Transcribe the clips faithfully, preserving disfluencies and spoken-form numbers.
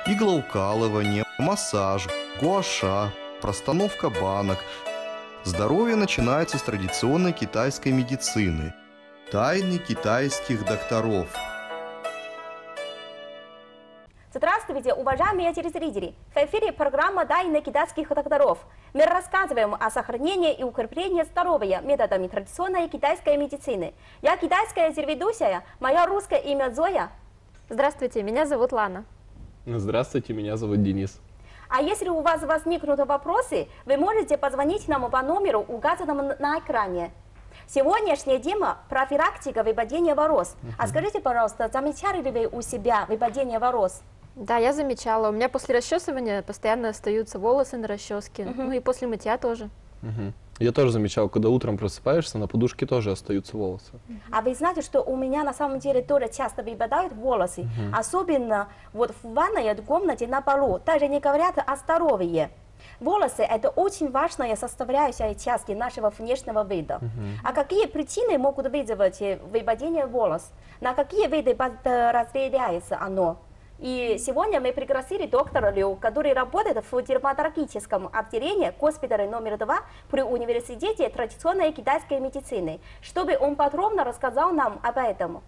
Иглоукалывание, массаж, гуаша, простановка банок. Здоровье начинается с традиционной китайской медицины. Тайны китайских докторов. Здравствуйте, уважаемые телезрители! В эфире программа «Тайны китайских докторов». Мы рассказываем о сохранении и укреплении здоровья методами традиционной китайской медицины. Я китайская телеведущая, мое русское имя Зоя. Здравствуйте, меня зовут Лана. Здравствуйте, меня зовут Денис. А если у вас возникнут вопросы, вы можете позвонить нам по номеру, указанному на экране. Сегодняшняя тема – профилактика выпадения волос. Uh-huh. А скажите, пожалуйста, замечали ли вы у себя выпадение волос? Да, я замечала. У меня после расчесывания постоянно остаются волосы на расческе. Uh-huh. Ну и после мытья тоже. Uh-huh. Я тоже замечал, когда утром просыпаешься, на подушке тоже остаются волосы. Uh-huh. А вы знаете, что у меня на самом деле тоже часто выпадают волосы, uh-huh. особенно вот в ванной комнате на полу. Даже не говорят о здоровье. Волосы – это очень важная составляющая части нашего внешнего вида. Uh-huh. А какие причины могут вызвать выпадение волос? На какие виды подразделяется оно? И сегодня мы пригласили доктора Лю, который работает в дерматологическом отделении госпиталя номер два при университете традиционной китайской медицины, чтобы он подробно рассказал нам об этом.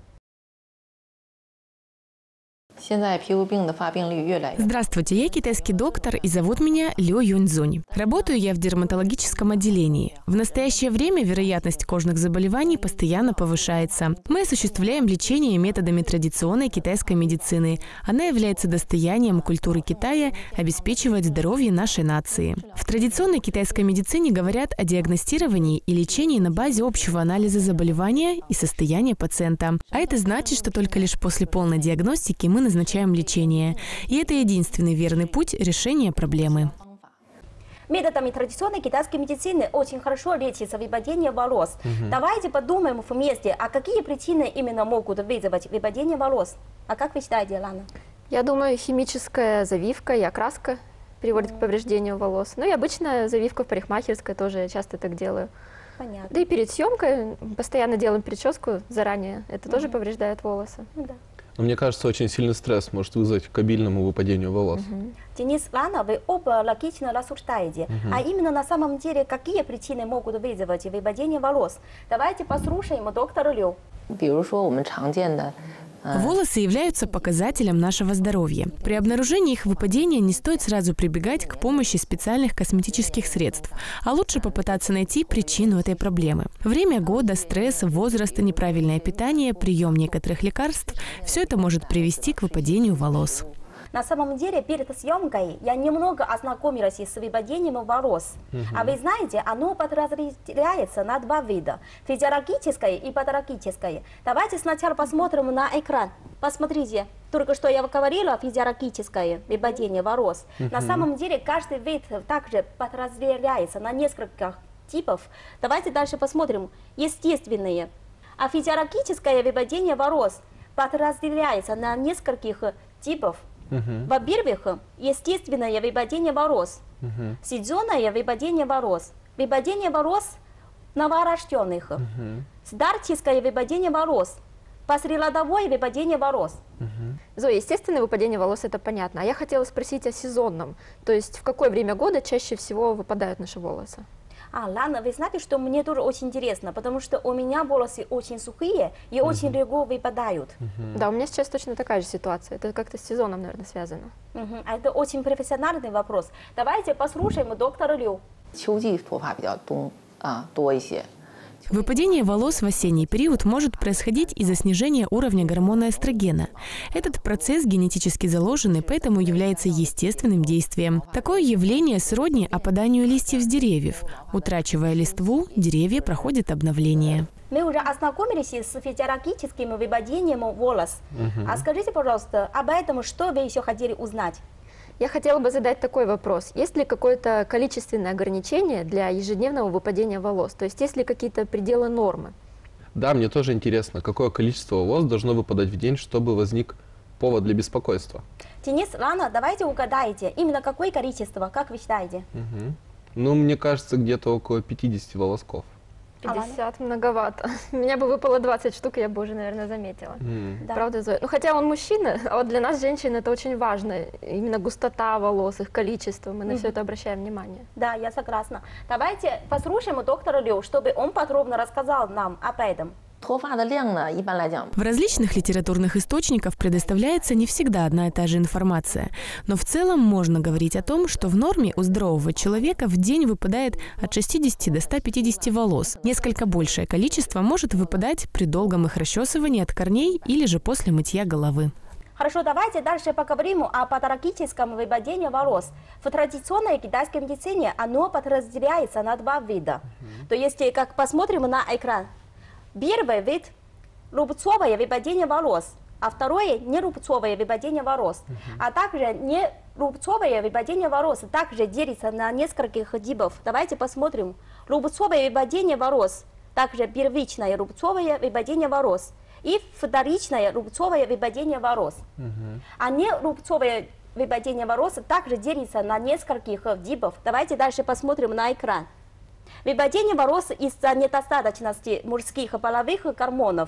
Здравствуйте, я китайский доктор и зовут меня Лю Юньцзунь. Работаю я в дерматологическом отделении. В настоящее время вероятность кожных заболеваний постоянно повышается. Мы осуществляем лечение методами традиционной китайской медицины. Она является достоянием культуры Китая, обеспечивает здоровье нашей нации. В традиционной китайской медицине говорят о диагностировании и лечении на базе общего анализа заболевания и состояния пациента. А это значит, что только лишь после полной диагностики мы назначаем лечение. И это единственный верный путь решения проблемы. Методами традиционной китайской медицины очень хорошо лечится выпадение волос. Угу. Давайте подумаем вместе, а какие причины именно могут вызвать выпадение волос? А как вы считаете, Лана? Я думаю, химическая завивка и окраска приводит к повреждению волос. Ну и обычная завивка в парикмахерской тоже, я часто так делаю. Понятно. Да и перед съемкой постоянно делаем прическу заранее. Это угу. тоже повреждает волосы. Ну, да. Но мне кажется, очень сильный стресс может вызвать к обильному выпадению волос. Uh-huh. Денис, Лана, вы оба логично рассуждаете. Uh-huh. А именно на самом деле, какие причины могут вызвать выпадение волос? Давайте послушаем доктора Лю. Волосы являются показателем нашего здоровья. При обнаружении их выпадения не стоит сразу прибегать к помощи специальных косметических средств, а лучше попытаться найти причину этой проблемы. Время года, стресс, возраст, неправильное питание, прием некоторых лекарств – все это может привести к выпадению волос. На самом деле, перед съемкой я немного ознакомилась с выпадением волос. Uh-huh. А вы знаете, оно подразделяется на два вида – физиологическое и патологическое. Давайте сначала посмотрим на экран. Посмотрите, только что я говорила, физиологическое выпадение волос. Uh-huh. На самом деле, каждый вид также подразделяется на несколько типов. Давайте дальше посмотрим. Естественные. А физиологическое выпадение волос подразделяется на нескольких типов. Uh-huh. Во-первых, естественное выпадение волос, uh-huh. сезонное выпадение волос, выпадение волос новорожденных, uh-huh. старческое выпадение волос, послеродовое выпадение волос. Uh-huh. Зоя, естественное выпадение волос – это понятно. А я хотела спросить о сезонном. То есть в какое время года чаще всего выпадают наши волосы? А, Лана, вы знаете, что мне тоже очень интересно, потому что у меня волосы очень сухие и uh-huh. очень легко выпадают. Uh-huh. Да, у меня сейчас точно такая же ситуация. Это как-то с сезоном, наверное, связано. Uh-huh. А это очень профессиональный вопрос. Давайте послушаем доктора Лю. Выпадение волос в осенний период может происходить из-за снижения уровня гормона эстрогена. Этот процесс генетически заложенный, поэтому является естественным действием. Такое явление сродни опаданию листьев с деревьев. Утрачивая листву, деревья проходят обновление. Мы уже ознакомились с физиологическим выпадением волос. Uh-huh. А скажите, пожалуйста, об этом что вы еще хотели узнать? Я хотела бы задать такой вопрос. Есть ли какое-то количественное ограничение для ежедневного выпадения волос? То есть есть ли какие-то пределы нормы? Да, мне тоже интересно, какое количество волос должно выпадать в день, чтобы возник повод для беспокойства. Денис, Лана, давайте угадайте, именно какое количество, как вы считаете? Угу. Ну, мне кажется, где-то около пятидесяти волосков. пятьдесят многовато. Меня бы выпало двадцать штук, я бы уже, наверное, заметила. М. Да. Правда, Зоя? Ну, хотя он мужчина, а вот для нас, женщин, это очень важно. Именно густота волос, их количество. Мы на все это обращаем внимание. Да, я согласна. Давайте послушаем доктора Лю, чтобы он подробно рассказал нам об этом. 脱发的量呢，一般来讲 В различных литературных источниках предоставляется не всегда одна и та же информация, но в целом можно говорить о том, что в норме у здорового человека в день выпадает от шестидесяти до ста пятидесяти волос. Несколько большее количество может выпадать при долгом их расчесывании от корней или же после мытья головы. Хорошо, давайте дальше поговорим о патологическом выпадении волос. В традиционной китайской медицине оно подразделяется на два вида. То есть, как посмотрим на экран. Первый вид – рубцовое выпадение волос, а второе – нерубцовое выпадение волос. А также нерубцовое выпадение волос также делится на нескольких типов. Давайте посмотрим. Рубцовое выпадение волос, также первичное рубцовое выпадение волос и вторичное рубцовое выпадение волос. А нерубцовое выпадение волос также делится на нескольких типов. Давайте дальше посмотрим на экран. Выпадение волос из-за недостаточности мужских половых гормонов,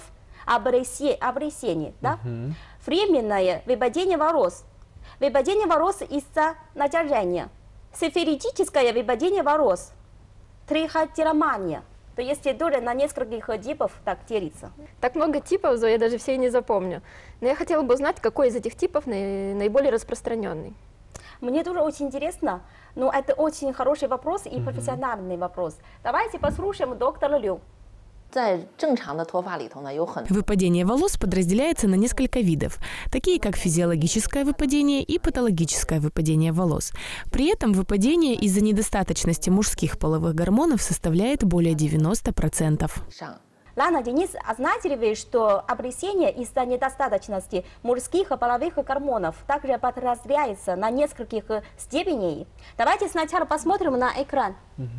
обрезение, да? Временное выпадение волос, выпадение волос из-за натяжения, сифилитическое выпадение волос, трихотеромания. То есть тоже на нескольких типов так делится. Так много типов, Зоя, я даже все и не запомню. Но я хотела бы узнать, какой из этих типов наи- наиболее распространенный. Мне тоже очень интересно, но это очень хороший вопрос и профессиональный вопрос. Давайте послушаем доктора Лю. 在正常的脱发里头呢，有很 Выпадение волос подразделяется на несколько видов, такие как физиологическое выпадение и патологическое выпадение волос. При этом выпадение из-за недостаточности мужских половых гормонов составляет более девяноста процентов. 上。 Лана, Денис, а знаете ли вы, что обрезание из-за недостаточности мужских половых гормонов также подразделяется на нескольких степеней? Давайте сначала посмотрим на экран.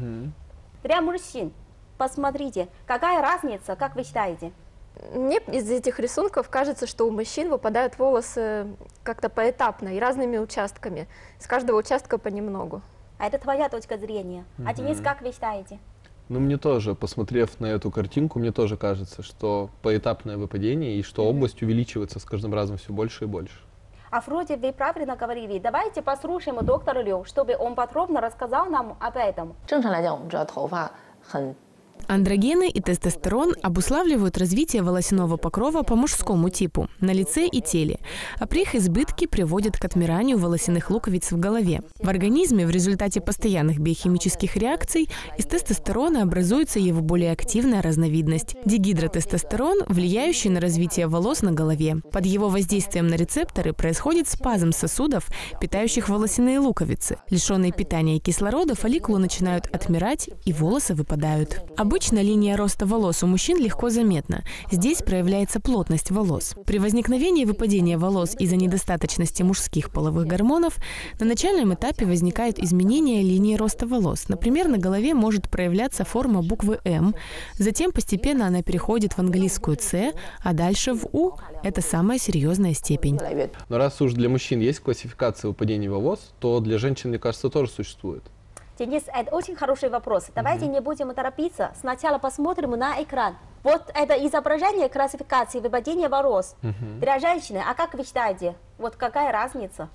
Для мужчин, посмотрите, какая разница, как вы считаете? Мне из этих рисунков кажется, что у мужчин выпадают волосы как-то поэтапно и разными участками. С каждого участка понемногу. А это твоя точка зрения. А Денис, как вы считаете? Ну, мне тоже, посмотрев на эту картинку, мне тоже кажется, что поэтапное выпадение и что область увеличивается с каждым разом все больше и больше. А вроде вы правильно говорили. Давайте послушаем доктора Лю, чтобы он подробно рассказал нам об этом. 正常来讲，我们知道头发很 Андрогены и тестостерон обуславливают развитие волосяного покрова по мужскому типу на лице и теле, а при их избытке приводят к отмиранию волосяных луковиц в голове. В организме в результате постоянных биохимических реакций из тестостерона образуется его более активная разновидность – дигидротестостерон, влияющий на развитие волос на голове. Под его воздействием на рецепторы происходит спазм сосудов, питающих волосяные луковицы. Лишенные питания и кислорода фолликулы начинают отмирать и волосы выпадают. Обычно линия роста волос у мужчин легко заметна. Здесь проявляется плотность волос. При возникновении выпадения волос из-за недостаточности мужских половых гормонов на начальном этапе возникают изменения линии роста волос. Например, на голове может проявляться форма буквы «М», затем постепенно она переходит в английскую «С», а дальше в «У». Это самая серьезная степень. 越来越 Но раз уж для мужчин есть классификация выпадения волос, то для женщин, мне кажется, тоже существует. Денис, это очень хороший вопрос. Давайте не будем торопиться. Сначала посмотрим на экран. Вот это изображение классификации выпадения волос для женщины. А как вы считаете, вот какая разница?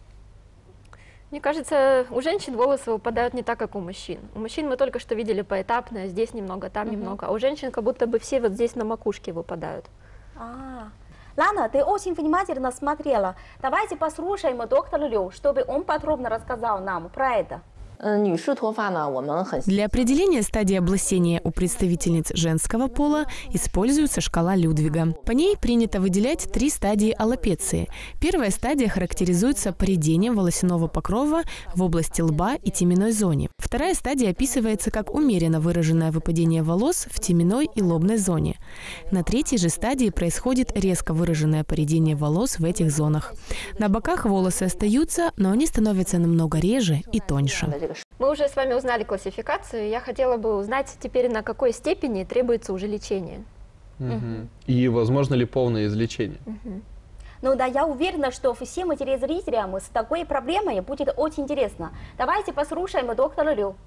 Мне кажется, у женщин волосы выпадают не так, как у мужчин. У мужчин мы только что видели поэтапно, здесь немного, там немного. А у женщин как будто бы все вот здесь на макушке выпадают. А, Лана, ты очень внимательно смотрела. Давайте послушаем доктора Лю, чтобы он подробно рассказал нам про это. 嗯，女士脱发呢，我们很 Для определения стадии облысения у представительниц женского пола используется шкала Людвига. По ней принято выделять три стадии аллопеции. Первая стадия характеризуется поредением волосяного покрова в области лба и теменной зоне. Вторая стадия описывается как умеренно выраженное выпадение волос в теменной и лобной зоне. На третьей же стадии происходит резко выраженное поредение волос в этих зонах. На боках волосы остаются, но они становятся намного реже и тоньше. 这个 Мы уже с вами узнали классификацию. Я хотела бы узнать теперь, на какой степени требуется уже лечение. Мгм. И возможно ли полное излечение? Ну да, я уверена, что всем телезрителям с такой проблемой будет очень интересно. Давайте послушаем доктора Лю.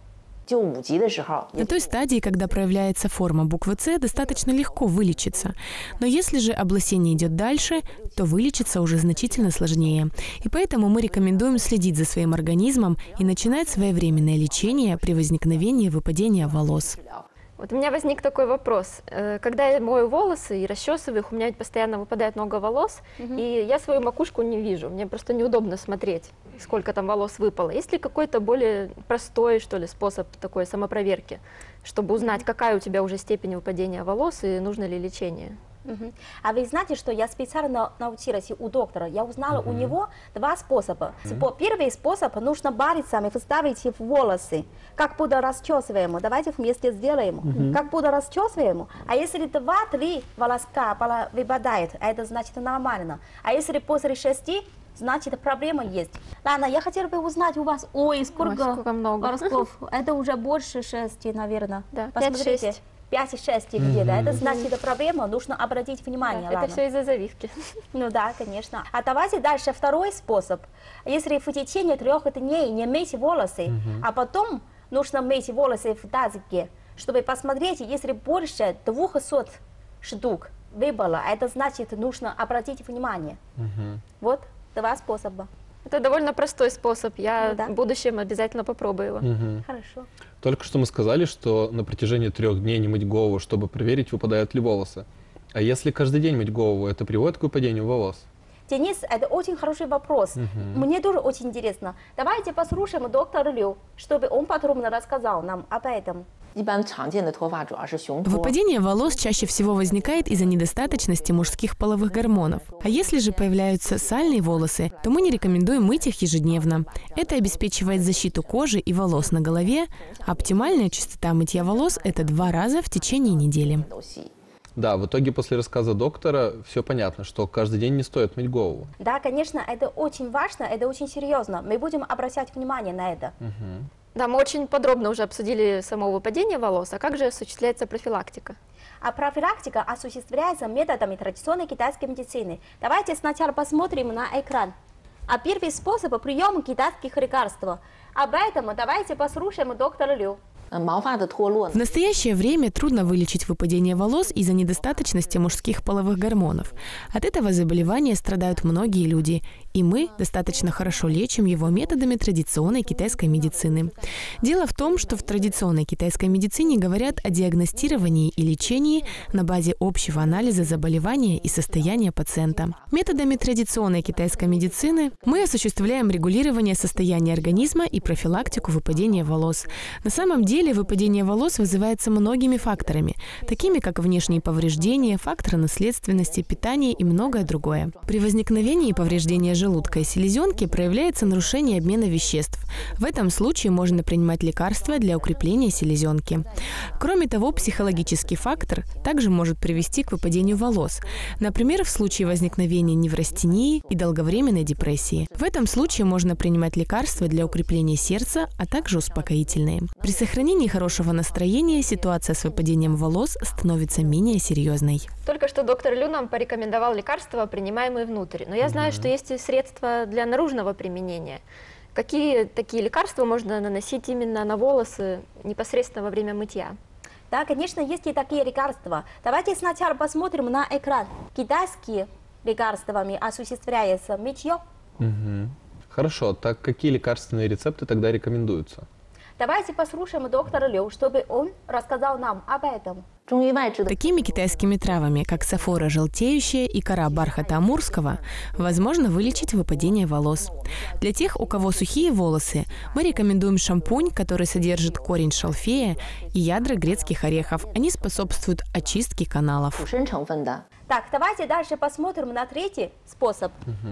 就五级的时候， На той стадии, когда проявляется форма буквы С, достаточно легко вылечиться. Но если же облысение идет дальше, то вылечиться уже значительно сложнее. И поэтому мы рекомендуем следить за своим организмом и начинать своевременное лечение при возникновении выпадения волос. Вот у меня возник такой вопрос. Э, Когда я мою волосы и расчесываю их, у меня ведь постоянно выпадает много волос, и я свою макушку не вижу. Мне просто неудобно смотреть, сколько там волос выпало. Есть ли какой-то более простой, что ли, способ такой самопроверки, чтобы узнать, какая у тебя уже степень выпадения волос и нужно ли лечение? Мгм. А вы знаете, что я специально научилась у доктора, я узнала у него два способа. По- Первый способ, нужно пальцами вставить в волосы, как будто расчесываем. Давайте вместе сделаем. Как будто расчесываем. А если два-три волоска пола- выпадает, это значит нормально. А если после шести, значит проблема есть. Ладно, я хотела бы узнать у вас, ой, сколько, Ой, сколько много. волосков. Это уже больше шести, наверное. Да, Посмотрите. пять-шесть. пять-шесть где-то. Это значит проблема, нужно обратить внимание. Это ладно. все из-за завивки. Ну да, конечно. А давайте дальше второй способ. Если в течение трех дней не мыть волосы, а потом нужно мыть волосы в тазике, чтобы посмотреть, если больше двухсот штук выпало, это значит, нужно обратить внимание. Вот два способа. Это довольно простой способ. Я Ну да. в будущем обязательно попробую его. Мгм. Хорошо. Только что мы сказали, что на протяжении трех дней не мыть голову, чтобы проверить, выпадают ли волосы. А если каждый день мыть голову, это приводит к выпадению волос? Денис, это очень хороший вопрос. Мне тоже очень интересно. Давайте послушаем доктора Лю, чтобы он подробно рассказал нам об этом. 一般常见的脱发主要是雄脱。 Выпадение волос чаще всего возникает из-за недостаточности мужских половых гормонов. А если же появляются сальные волосы, то мы не рекомендуем мыть их ежедневно. Это обеспечивает защиту кожи и волос на голове. Оптимальная частота мытья волос – это два раза в течение недели. 都细。 Да, в итоге после рассказа доктора все понятно, что каждый день не стоит мыть голову. Да, конечно, это очень важно, это очень серьезно. Мы будем обращать внимание на это. Да, мы очень подробно уже обсудили само выпадение волос, а как же осуществляется профилактика? А профилактика осуществляется методами традиционной китайской медицины. Давайте сначала посмотрим на экран. А первый способ приема китайских лекарств. Об этом давайте послушаем доктора Лю. 呃，毛发的脱落 В настоящее время трудно вылечить выпадение волос из-за недостаточности мужских половых гормонов. От этого заболевания страдают многие люди, и мы достаточно хорошо лечим его методами традиционной китайской медицины. Дело в том, что в традиционной китайской медицине говорят о диагностировании и лечении на базе общего анализа заболевания и состояния пациента. Методами традиционной китайской медицины мы осуществляем регулирование состояния организма и профилактику выпадения волос. На самом деле выпадение волос вызывается многими факторами, такими как внешние повреждения, факторы наследственности, питание и многое другое. При возникновении повреждения желудка и селезенки проявляется нарушение обмена веществ. В этом случае можно принимать лекарства для укрепления селезенки. Кроме того, психологический фактор также может привести к выпадению волос. Например, в случае возникновения неврастении и долговременной депрессии. В этом случае можно принимать лекарства для укрепления сердца, а также успокоительные. При сохранении хорошего настроения ситуация с выпадением волос становится менее серьезной. Только что доктор Лю нам порекомендовал лекарства, принимаемые внутрь. Но я знаю, что есть и средства для наружного применения. Какие такие лекарства можно наносить именно на волосы непосредственно во время мытья? Да, конечно, есть и такие лекарства. Давайте сначала посмотрим на экран. Китайские лекарствами осуществляется мытье. Мгм. Хорошо, так какие лекарственные рецепты тогда рекомендуются? Давайте послушаем доктора Лю, чтобы он рассказал нам об этом. 中医外治的 Такими китайскими травами, как сафора желтеющая и кора бархата амурского, возможно вылечить выпадение волос. Для тех, у кого сухие волосы, мы рекомендуем шампунь, который содержит корень шалфея и ядра грецких орехов. Они способствуют очистке каналов. 补参成分的。 Так, давайте дальше посмотрим на третий способ.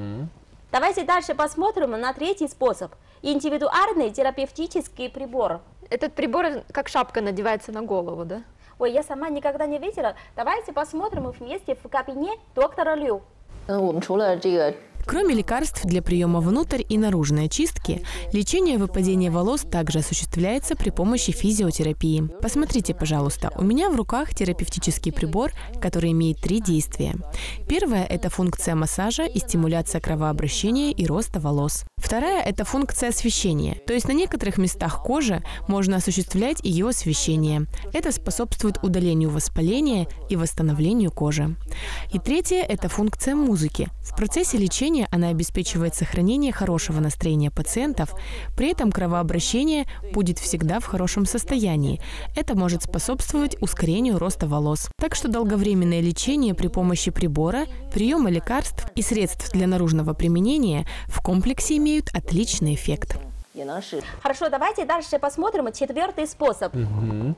Давайте дальше посмотрим на третий способ. Индивидуальный терапевтический прибор. Этот прибор как шапка надевается на голову, да? Ой, я сама никогда не видела. Давайте посмотрим вместе в кабинете доктора Лю. 嗯，我们除了这个 Кроме лекарств для приема внутрь и наружной очистки, лечение выпадения волос также осуществляется при помощи физиотерапии. Посмотрите, пожалуйста, у меня в руках терапевтический прибор, который имеет три действия. Первое – это функция массажа и стимуляция кровообращения и роста волос. Вторая – это функция освещения. То есть на некоторых местах кожи можно осуществлять ее освещение. Это способствует удалению воспаления и восстановлению кожи. И третье – это функция музыки. В процессе лечения она обеспечивает сохранение хорошего настроения пациентов, при этом кровообращение будет всегда в хорошем состоянии. Это может способствовать ускорению роста волос. Так что долговременное лечение при помощи прибора, приема лекарств и средств для наружного применения в комплексе имеют отличный эффект. Хорошо, давайте дальше посмотрим четвертый способ. Мгм.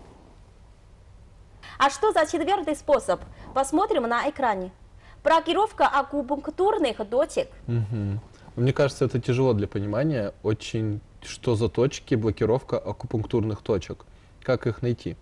А что за четвертый способ? Посмотрим на экране. Блокировка акупунктурных точек. Мгм. Мне кажется, это тяжело для понимания. Очень, что за точки, блокировка акупунктурных точек. Как их найти?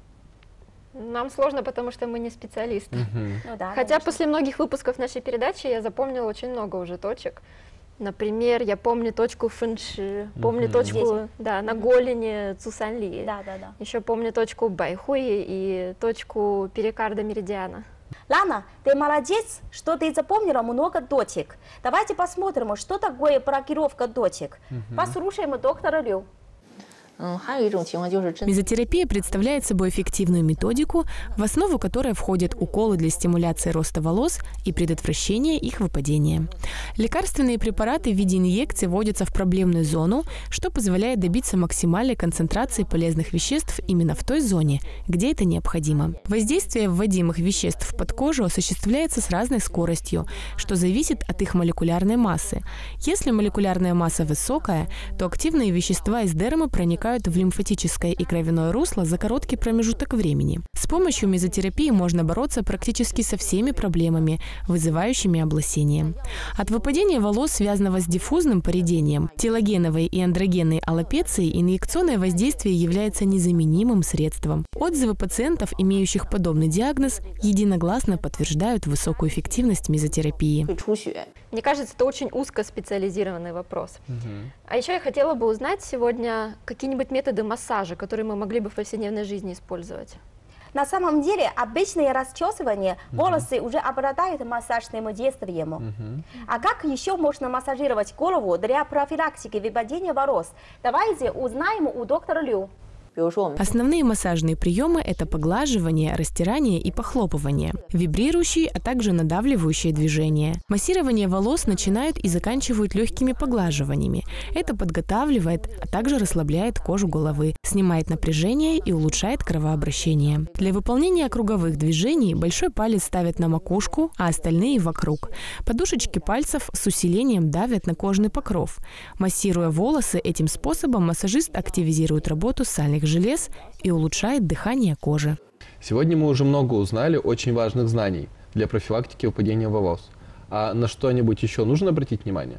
Нам сложно, потому что мы не специалисты. Мгм. Ну да, Хотя конечно. после многих выпусков нашей передачи я запомнила очень много уже точек. Например, я помню точку фэнши, помню Мгм. точку Здесь. да, на голени Цусанли. Да, да, да. Еще помню точку Байхуи и точку перикарда меридиана. Лана, ты молодец, что ты запомнила много точек. Давайте посмотрим, что такое блокировка точек. Послушаем доктора Лю. 嗯，还有一种情况就是针 Мезотерапия представляет собой эффективную методику, в основу которой входят уколы для стимуляции роста волос и предотвращения их выпадения. Лекарственные препараты в виде инъекций вводятся в проблемную зону, что позволяет добиться максимальной концентрации полезных веществ именно в той зоне, где это необходимо. Воздействие вводимых веществ под кожу осуществляется с разной скоростью, что зависит от их молекулярной массы. Если молекулярная масса высокая, то активные вещества из дермы проникают в лимфатическое и кровяное русло за короткий промежуток времени. С помощью мезотерапии можно бороться практически со всеми проблемами, вызывающими облысение. От выпадения волос, связанного с диффузным поредением, телогеновой и андрогенной аллопецией, инъекционное воздействие является незаменимым средством. Отзывы пациентов, имеющих подобный диагноз, единогласно подтверждают высокую эффективность мезотерапии. 会出血。 Мне кажется, это очень узкоспециализированный вопрос. Мгм. А еще я хотела бы узнать сегодня какие-нибудь методы массажа, которые мы могли бы в повседневной жизни использовать. На самом деле, обычное расчесывание волосы уже обладают массажным действием. Мгм. А как еще можно массажировать голову для профилактики выпадения волос? Давайте узнаем у доктора Лю. 比如说我们 Основные массажные приемы – это поглаживание, растирание и похлопывание, вибрирующие, а также надавливающие движения. Массирование волос начинают и заканчивают легкими поглаживаниями. Это подготавливает, а также расслабляет кожу головы, снимает напряжение и улучшает кровообращение. Для выполнения круговых движений большой палец ставят на макушку, а остальные – вокруг. Подушечки пальцев с усилением давят на кожный покров. Массируя волосы, этим способом массажист активизирует работу сальных желез и улучшает дыхание кожи. Сегодня мы уже много узнали очень важных знаний для профилактики выпадения волос. А на что-нибудь еще нужно обратить внимание?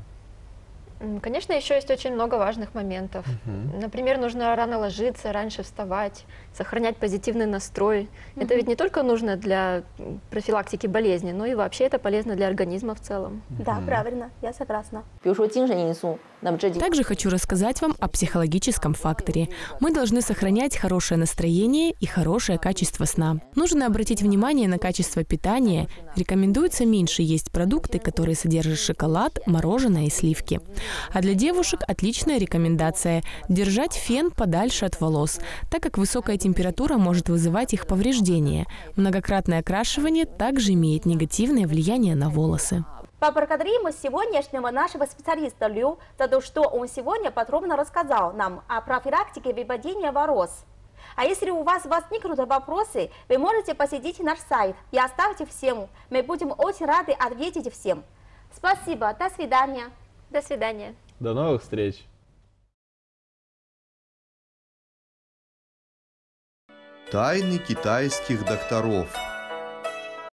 М, Конечно, еще есть очень много важных моментов. Например, нужно рано ложиться, раньше вставать, сохранять позитивный настрой. Это ведь не только нужно для м, профилактики болезни, но и вообще это полезно для организма в целом. Да, правильно, я согласна. 比如说精神因素，那么这几 Также хочу рассказать вам о психологическом факторе. Мы должны сохранять хорошее настроение и хорошее качество сна. Нужно обратить внимание на качество питания. Рекомендуется меньше есть продукты, которые содержат шоколад, мороженое и сливки. А для девушек отличная рекомендация – держать фен подальше от волос, так как высокая температура может вызывать их повреждения. Многократное окрашивание также имеет негативное влияние на волосы. Поблагодарим сегодняшнего нашего специалиста Лю за то, что он сегодня подробно рассказал нам о профилактике выпадения волос. А если у вас возникнут вопросы, вы можете посетить наш сайт и оставьте всем. Мы будем очень рады ответить всем. Спасибо, до свидания. До свидания. До новых встреч! Тайны китайских докторов.